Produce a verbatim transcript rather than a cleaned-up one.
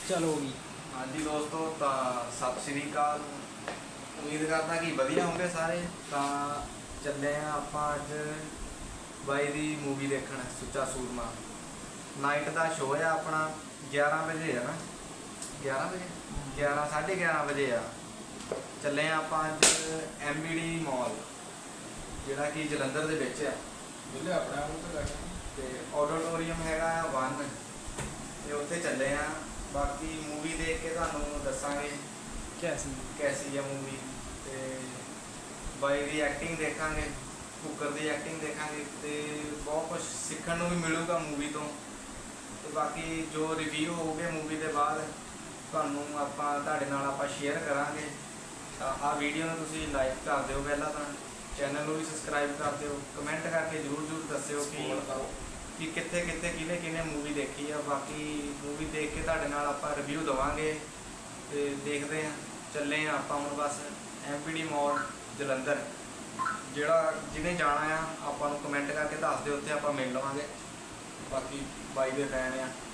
चलो भी। हाँ जी दोस्तों, तो सत श्री अकाल। उम्मीद करता कि वधिया होंगे सारे। तो चले हैं आप अज बाई दी मूवी देखण, सुच्चा सूरमा। नाइट का शो है अपना, ग्यारह बजे है ना, ग्यारह बजे ग्यारह साढ़े ग्यारह बजे आ। चले हैं आप अज एम बी डी मॉल, जोड़ा कि जलंधर के विच आ। ते ऑडिटोरीयम हैगा वन, ते उत्थे चले हैं। बाकी मूवी देख के तुहानूं दस्सांगे कैसी कैसी है मूवी। ते बाई की एक्टिंग देखांगे, कुकर की एक्टिंग देखांगे, तो बहुत कुछ सीखण नूं भी मिलूगा मूवी तो। ते बाकी जो रिव्यू हो गए मूवी के बाद तुहानूं आपां तुहाडे नाल आपां शेयर करांगे। आ वीडियो नूं तुसीं लाइक कर दिओ, पहलां तां चैनल नूं भी सबसक्राइब कर दिओ, कमेंट करके जरूर जरूर दस्सिओ कि कि कित्थे कित्थे किने किने मूवी देखी है। बाकी मूवी देख के तुहाडे नाल आपां रिव्यू देवांगे। ते देखते हैं, चले हैं आप हुण बस M P D mall Jalandhar. जिहड़ा जिन्हें जाना आ आपां नूं कमेंट करके दस दिओ, उत्थे आपां मिल लवांगे। बाकी बाई दे फैन आ।